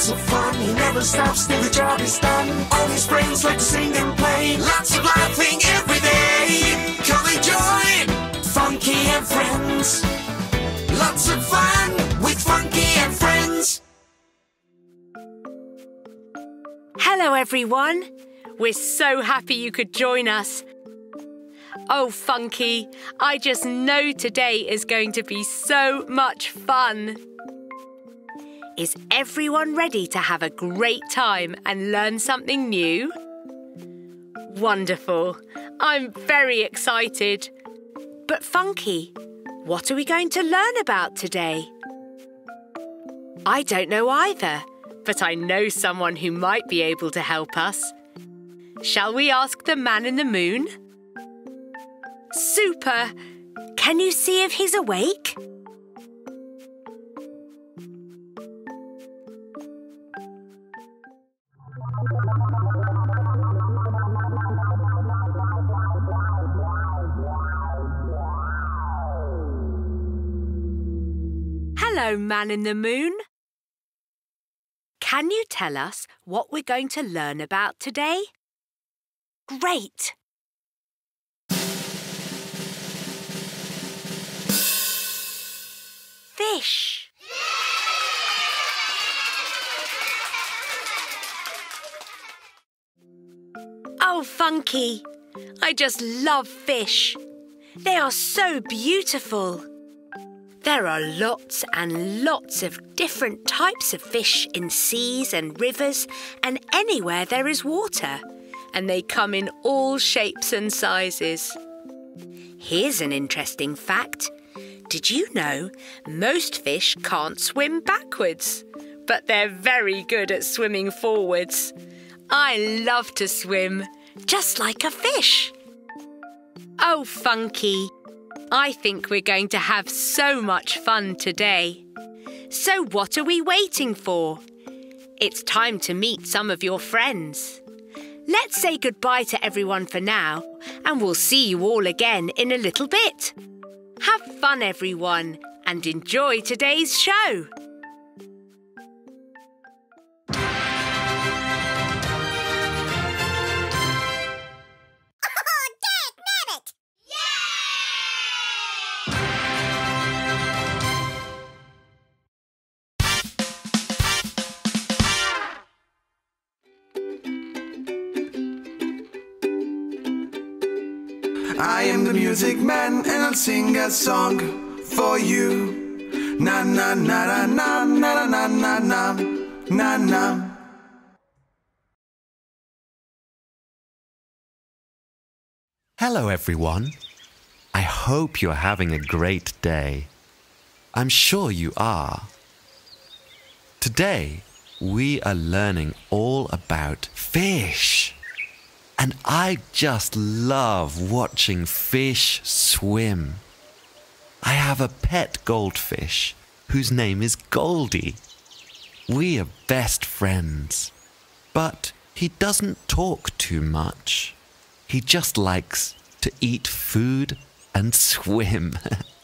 lots of fun. He never stops till the job is done. All his friends like to sing and play. Lots of laughing every day. Come and join Funky and Friends. Lots of fun with Funky and Friends. Hello everyone. We're so happy you could join us. Oh, Funky, I just know today is going to be so much fun. Is everyone ready to have a great time and learn something new? Wonderful. I'm very excited. But Funky, what are we going to learn about today? I don't know either, but I know someone who might be able to help us. Shall we ask the man in the moon? Super! Can you see if he's awake? Hello, man in the moon. Can you tell us what we're going to learn about today? Great! Fish! Oh, Funky! I just love fish. They are so beautiful. There are lots and lots of different types of fish in seas and rivers and anywhere there is water, and they come in all shapes and sizes. Here's an interesting fact. Did you know most fish can't swim backwards, but they're very good at swimming forwards? I love to swim, just like a fish. Oh, Funky! I think we're going to have so much fun today. So what are we waiting for? It's time to meet some of your friends. Let's say goodbye to everyone for now, and we'll see you all again in a little bit. Have fun, everyone, and enjoy today's show. I am the music man and I'll sing a song for you. Na na na na na na na na na na na. Hello everyone. I hope you're having a great day. I'm sure you are. Today we are learning all about fish. And I just love watching fish swim. I have a pet goldfish whose name is Goldie. We are best friends. But he doesn't talk too much. He just likes to eat food and swim.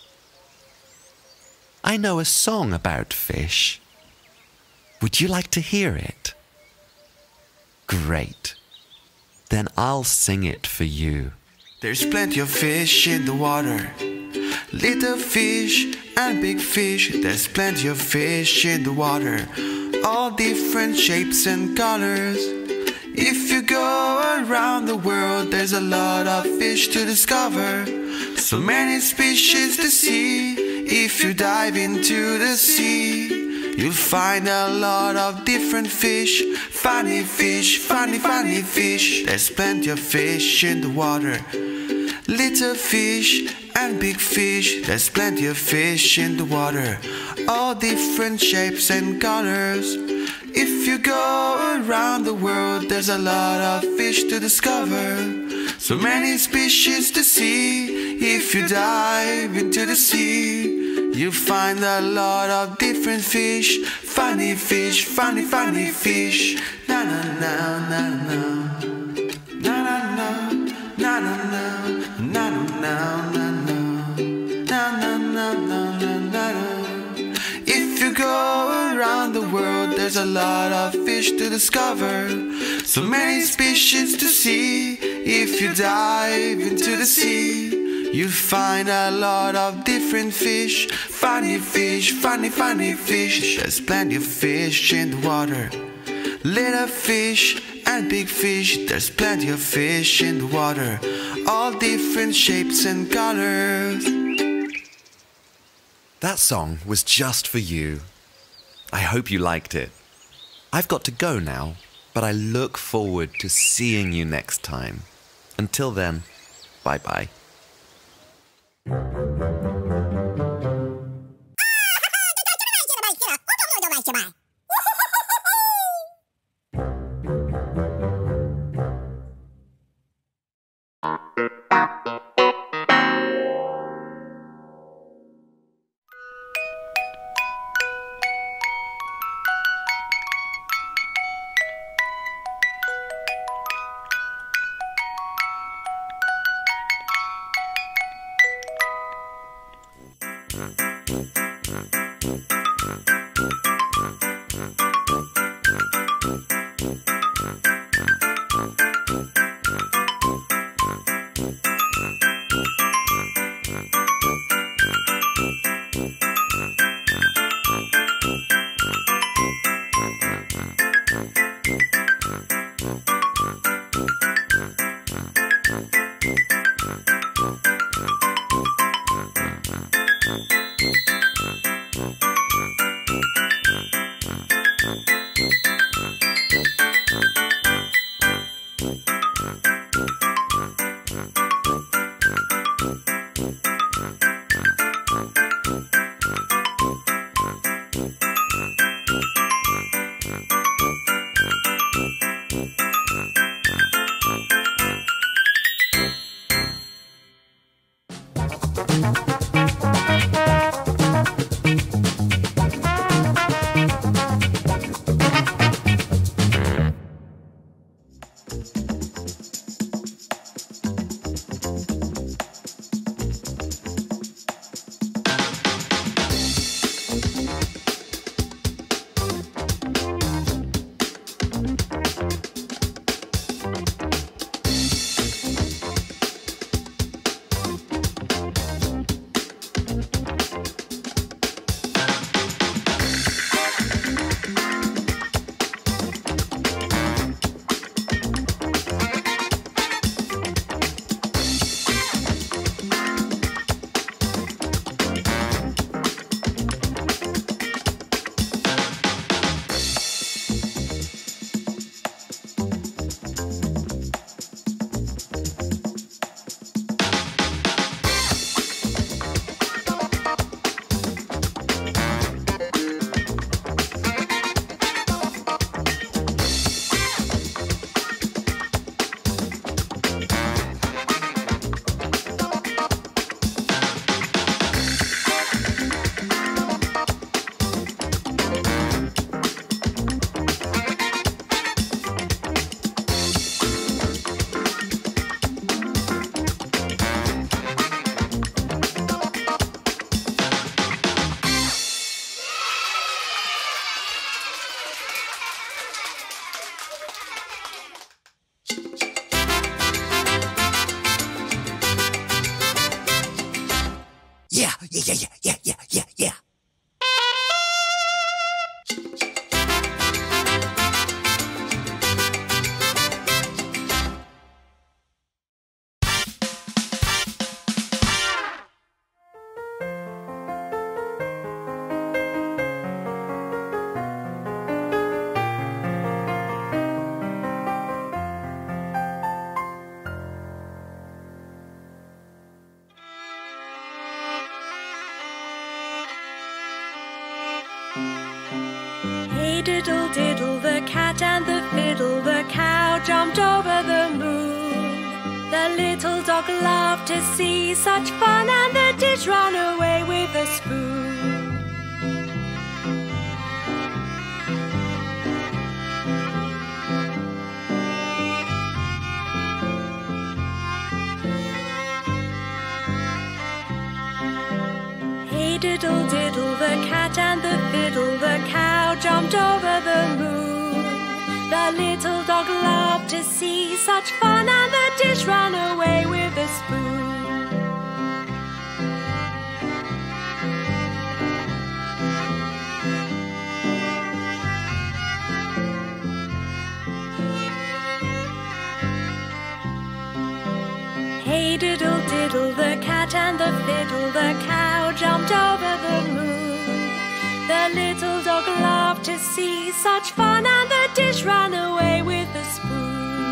I know a song about fish. Would you like to hear it? Great. Then I'll sing it for you. There's plenty of fish in the water, little fish and big fish. There's plenty of fish in the water, all different shapes and colors. If you go around the world, there's a lot of fish to discover. So many species to see. If you dive into the sea, you'll find a lot of different fish. Funny fish, funny, funny fish. There's plenty of fish in the water, little fish and big fish. There's plenty of fish in the water, all different shapes and colors. If you go around the world, there's a lot of fish to discover. So many species to see. If you dive into the sea, you find a lot of different fish. Funny fish, funny, funny fish. Na na na na na. Na na na na na na. Na na na na na. Na na na na na na. If you go around the world, there's a lot of fish to discover. So many species to see. If you dive into the sea, you find a lot of different fish. Funny fish, funny, funny fish. There's plenty of fish in the water. Little fish and big fish. There's plenty of fish in the water. All different shapes and colors. That song was just for you. I hope you liked it. I've got to go now, but I look forward to seeing you next time. Until then, bye-bye. Yeah. Hey diddle diddle, the cat and the fiddle, the cow jumped over the moon. The little dog loved to see such fun, and the dish ran away with a spoon. Hey diddle diddle, the cat and the fiddle, the cow jumped over the little dog loved to see such fun, and the dish ran away with the spoon. Hey diddle diddle, the cat and the fiddle, the cow jumped over the moon. The little dog loved to see such fun, and the dish ran away with the spoon.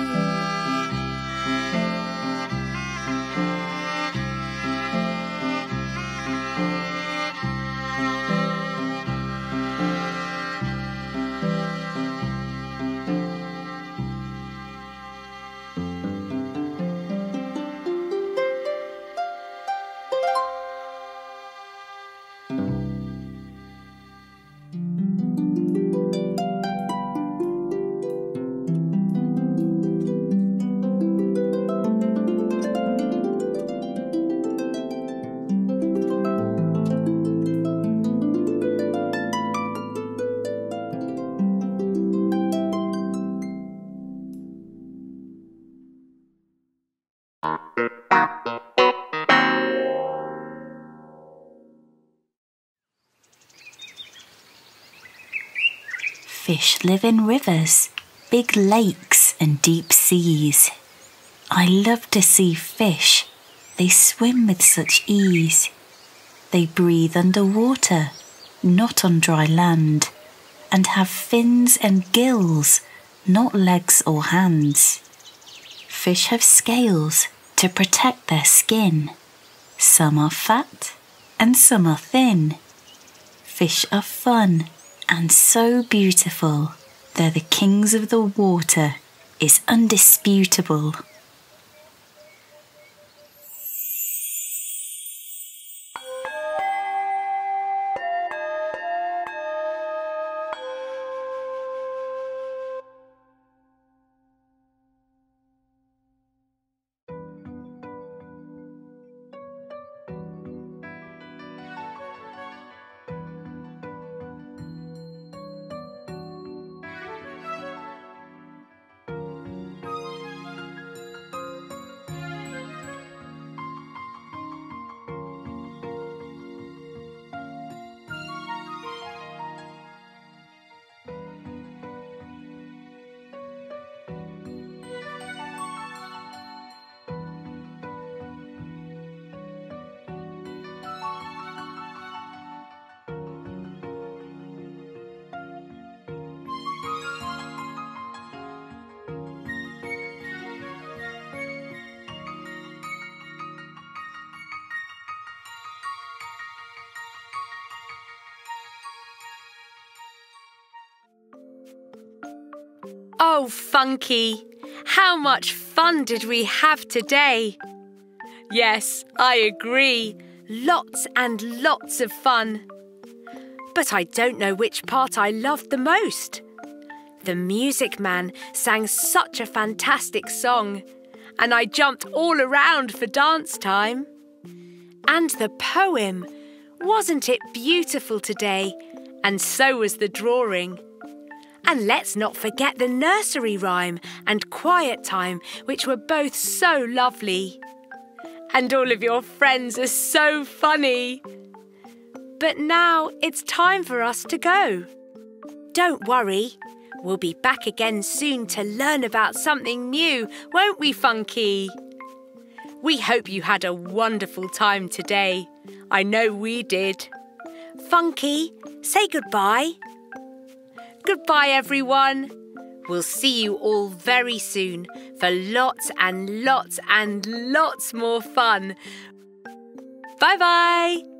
Fish live in rivers, big lakes and deep seas. I love to see fish. They swim with such ease. They breathe underwater, not on dry land, and have fins and gills, not legs or hands. Fish have scales to protect their skin. Some are fat and some are thin. Fish are fun and so beautiful. They're the kings of the water, is undisputable. Oh, Funky! How much fun did we have today? Yes, I agree. Lots and lots of fun. But I don't know which part I loved the most. The music man sang such a fantastic song, and I jumped all around for dance time. And the poem, wasn't it beautiful today? And so was the drawing. And let's not forget the nursery rhyme and quiet time, which were both so lovely. And all of your friends are so funny. But now it's time for us to go. Don't worry, we'll be back again soon to learn about something new, won't we, Funky? We hope you had a wonderful time today. I know we did. Funky, say goodbye. Goodbye, everyone. We'll see you all very soon for lots and lots and lots more fun. Bye-bye.